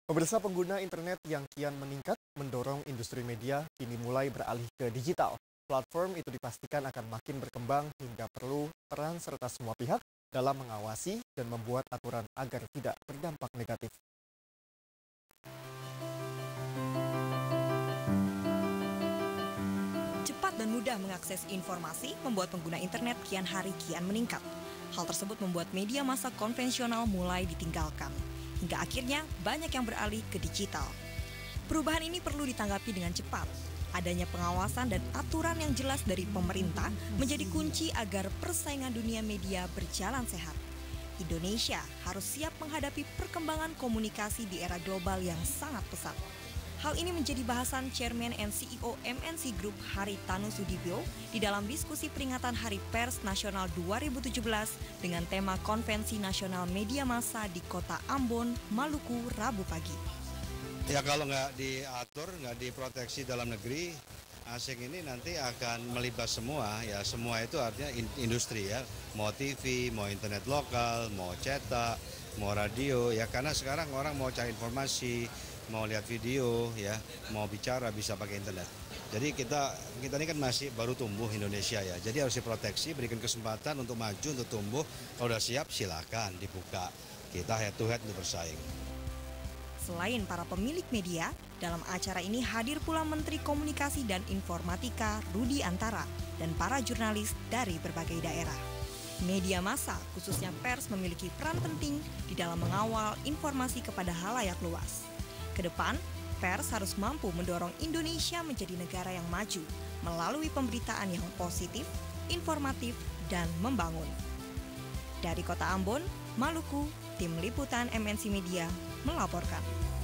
Pemirsa, pengguna internet yang kian meningkat mendorong industri media kini mulai beralih ke digital. Platform itu dipastikan akan makin berkembang hingga perlu peran serta semua pihak dalam mengawasi dan membuat aturan agar tidak berdampak negatif. Cepat dan mudah mengakses informasi membuat pengguna internet kian hari kian meningkat. Hal tersebut membuat media massa konvensional mulai ditinggalkan. Hingga akhirnya banyak yang beralih ke digital. Perubahan ini perlu ditanggapi dengan cepat. Adanya pengawasan dan aturan yang jelas dari pemerintah menjadi kunci agar persaingan dunia media berjalan sehat. Indonesia harus siap menghadapi perkembangan komunikasi di era global yang sangat pesat. Hal ini menjadi bahasan Chairman and CEO MNC Group Haritanu Sudibyo di dalam diskusi peringatan Hari Pers Nasional 2017 dengan tema Konvensi Nasional Media Massa di Kota Ambon, Maluku, Rabu pagi. Ya kalau nggak diatur, nggak diproteksi dalam negeri, asing ini nanti akan melibas semua, ya semua itu artinya industri ya, mau TV, mau internet lokal, mau cetak, mau radio, ya karena sekarang orang mau cari informasi, mau lihat video, ya mau bicara bisa pakai internet. Jadi kita ini kan masih baru tumbuh Indonesia ya, jadi harus diproteksi, berikan kesempatan untuk maju, untuk tumbuh. Kalau udah siap silakan dibuka, kita head to head untuk bersaing. Selain para pemilik media, dalam acara ini hadir pula Menteri Komunikasi dan Informatika Rudi Antara dan para jurnalis dari berbagai daerah. Media massa, khususnya pers, memiliki peran penting di dalam mengawal informasi kepada halayak luas. Kedepan, pers harus mampu mendorong Indonesia menjadi negara yang maju melalui pemberitaan yang positif, informatif, dan membangun. Dari Kota Ambon, Maluku, Tim Liputan MNC Media melaporkan.